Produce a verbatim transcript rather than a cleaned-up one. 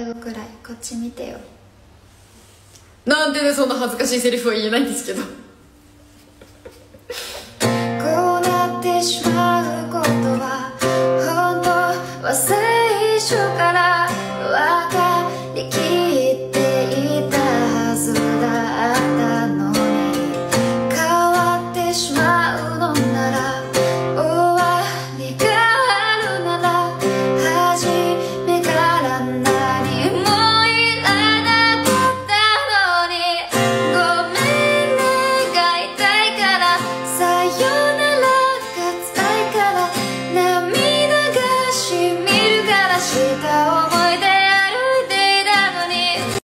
うくらいこっち見てよ。 なんでね、そんな恥ずかしいセリフは言えないんですけど。こうなってしまうことは本当は最初から